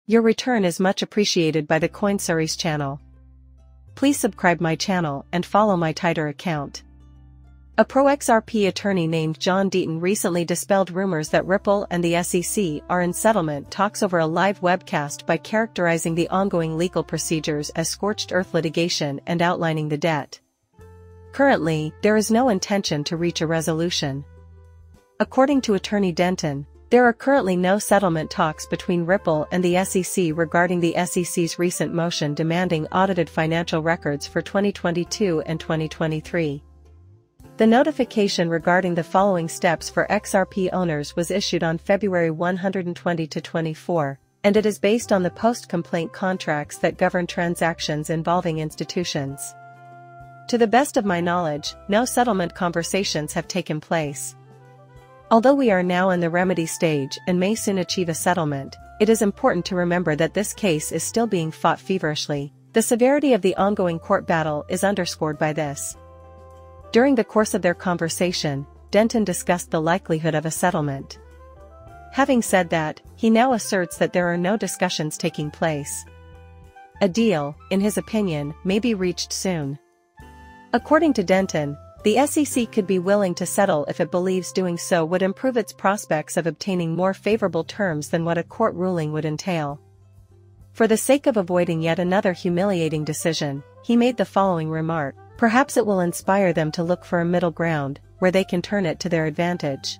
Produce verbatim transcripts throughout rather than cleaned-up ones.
Your return is much appreciated by the CoinSuries channel. Please subscribe my channel and follow my Twitter account. A pro-X R P attorney named John Deaton recently dispelled rumors that Ripple and the S E C are in settlement talks over a live webcast by characterizing the ongoing legal procedures as scorched earth litigation and outlining the debt. Currently, there is no intention to reach a resolution. According to Attorney Denton, there are currently no settlement talks between Ripple and the S E C regarding the S E C's recent motion demanding audited financial records for twenty twenty-two and twenty twenty-three. The notification regarding the following steps for X R P owners was issued on February first, twenty twenty-four, and it is based on the post-complaint contracts that govern transactions involving institutions. To the best of my knowledge, no settlement conversations have taken place. Although we are now in the remedy stage and may soon achieve a settlement, it is important to remember that this case is still being fought feverishly. The severity of the ongoing court battle is underscored by this. During the course of their conversation, Denton discussed the likelihood of a settlement. Having said that, he now asserts that there are no discussions taking place. A deal, in his opinion, may be reached soon. According to Denton, the S E C could be willing to settle if it believes doing so would improve its prospects of obtaining more favorable terms than what a court ruling would entail. For the sake of avoiding yet another humiliating decision, he made the following remark: "Perhaps it will inspire them to look for a middle ground, where they can turn it to their advantage.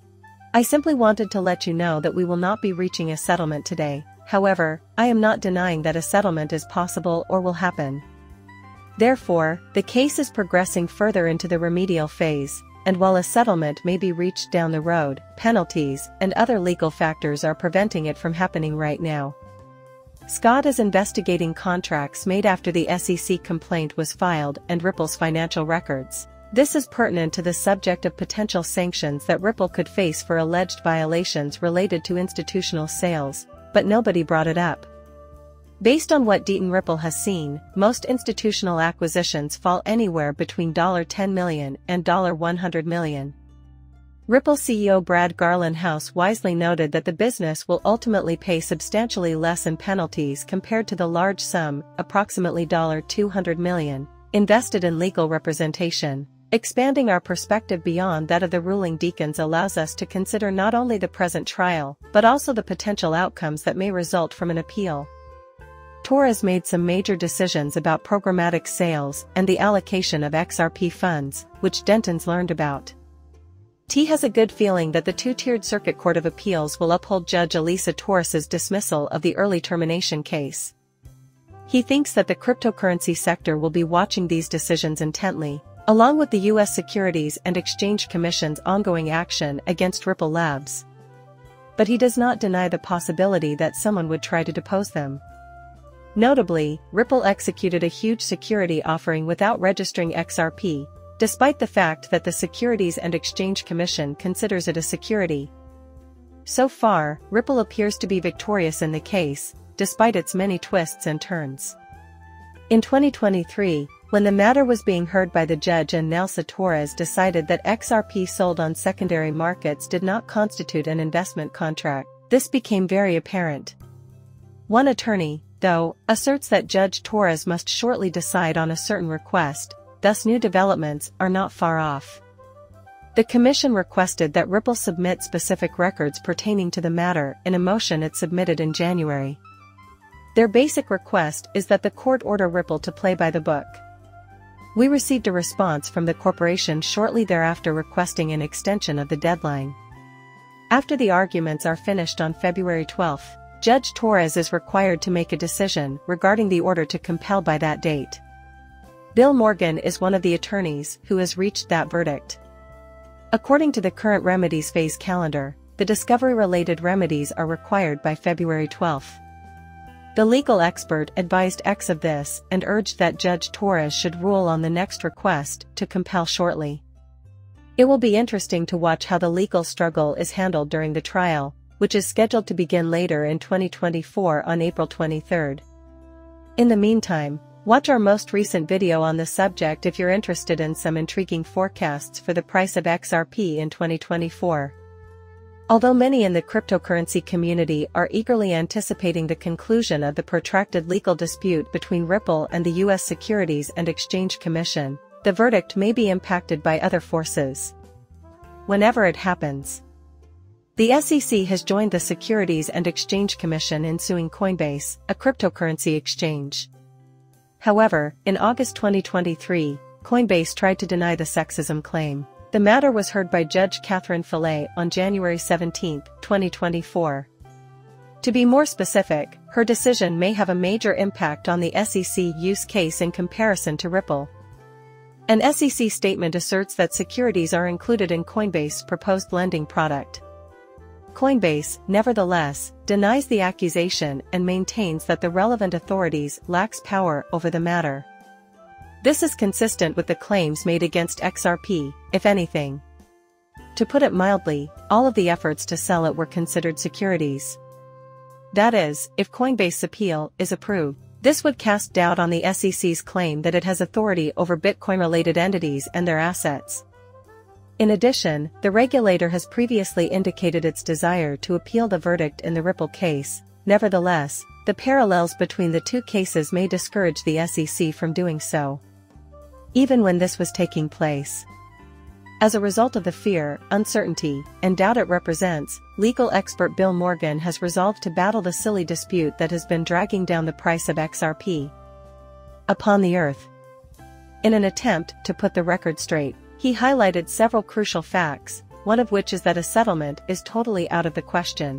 I simply wanted to let you know that we will not be reaching a settlement today. However, I am not denying that a settlement is possible or will happen. Therefore, the case is progressing further into the remedial phase, and while a settlement may be reached down the road, penalties and other legal factors are preventing it from happening right now." Scott is investigating contracts made after the S E C complaint was filed and Ripple's financial records. This is pertinent to the subject of potential sanctions that Ripple could face for alleged violations related to institutional sales, but nobody brought it up. Based on what Deaton Ripple has seen, most institutional acquisitions fall anywhere between ten million dollars and one hundred million dollars. Ripple C E O Brad Garlinghouse wisely noted that the business will ultimately pay substantially less in penalties compared to the large sum, approximately two hundred million dollars, invested in legal representation. Expanding our perspective beyond that of the ruling deacons allows us to consider not only the present trial, but also the potential outcomes that may result from an appeal. Torres made some major decisions about programmatic sales and the allocation of X R P funds, which Denton's learned about. T has a good feeling that the two-tiered Circuit Court of Appeals will uphold Judge Elisa Torres's dismissal of the early termination case. He thinks that the cryptocurrency sector will be watching these decisions intently, along with the U S Securities and Exchange Commission's ongoing action against Ripple Labs. But he does not deny the possibility that someone would try to depose them. Notably, Ripple executed a huge security offering without registering X R P, despite the fact that the Securities and Exchange Commission considers it a security. So far, Ripple appears to be victorious in the case, despite its many twists and turns. In twenty twenty-three, when the matter was being heard by the judge and Nelsa Torres decided that X R P sold on secondary markets did not constitute an investment contract, this became very apparent. One attorney, though, asserts that Judge Torres must shortly decide on a certain request, thus new developments are not far off. The Commission requested that Ripple submit specific records pertaining to the matter in a motion it submitted in January. Their basic request is that the court order Ripple to play by the book. We received a response from the corporation shortly thereafter requesting an extension of the deadline. After the arguments are finished on February twelfth, Judge Torres is required to make a decision regarding the order to compel by that date. Bill Morgan is one of the attorneys who has reached that verdict. According to the current remedies phase calendar, the discovery-related remedies are required by February twelfth. The legal expert advised X of this and urged that Judge Torres should rule on the next request to compel shortly. It will be interesting to watch how the legal struggle is handled during the trial, which is scheduled to begin later in twenty twenty-four on April twenty-third. In the meantime, watch our most recent video on the subject if you're interested in some intriguing forecasts for the price of X R P in twenty twenty-four. Although many in the cryptocurrency community are eagerly anticipating the conclusion of the protracted legal dispute between Ripple and the U S Securities and Exchange Commission, the verdict may be impacted by other forces. Whenever it happens, the S E C has joined the Securities and Exchange Commission in suing Coinbase, a cryptocurrency exchange. However, in August twenty twenty-three, Coinbase tried to deny the sexism claim. The matter was heard by Judge Catherine Fillet on January seventeenth, twenty twenty-four. To be more specific, her decision may have a major impact on the S E C use case in comparison to Ripple. An S E C statement asserts that securities are included in Coinbase's proposed lending product. Coinbase, nevertheless, denies the accusation and maintains that the relevant authorities lacks power over the matter. This is consistent with the claims made against X R P, if anything. To put it mildly, all of the efforts to sell it were considered securities. That is, if Coinbase's appeal is approved, this would cast doubt on the S E C's claim that it has authority over Bitcoin-related entities and their assets. In addition, the regulator has previously indicated its desire to appeal the verdict in the Ripple case. Nevertheless, the parallels between the two cases may discourage the S E C from doing so, even when this was taking place. As a result of the fear, uncertainty, and doubt it represents, legal expert Bill Morgan has resolved to battle the silly dispute that has been dragging down the price of X R P upon the earth. In an attempt to put the record straight, he highlighted several crucial facts, one of which is that a settlement is totally out of the question.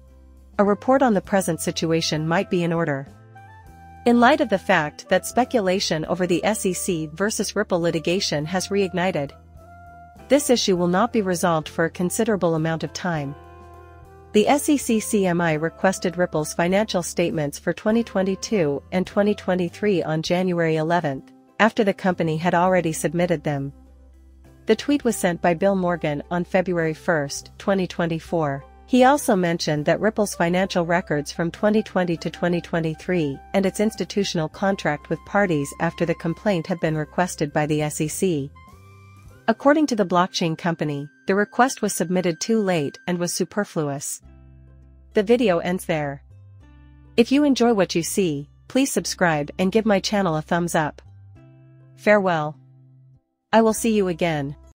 A report on the present situation might be in order. In light of the fact that speculation over the S E C versus Ripple litigation has reignited, this issue will not be resolved for a considerable amount of time. The S E C C M I requested Ripple's financial statements for twenty twenty-two and twenty twenty-three on January eleventh, after the company had already submitted them. The tweet was sent by Bill Morgan on February first, twenty twenty-four. He also mentioned that Ripple's financial records from twenty twenty to twenty twenty-three and its institutional contract with parties after the complaint had been requested by the S E C. According to the blockchain company, the request was submitted too late and was superfluous. The video ends there. If you enjoy what you see, please subscribe and give my channel a thumbs up. Farewell. I will see you again.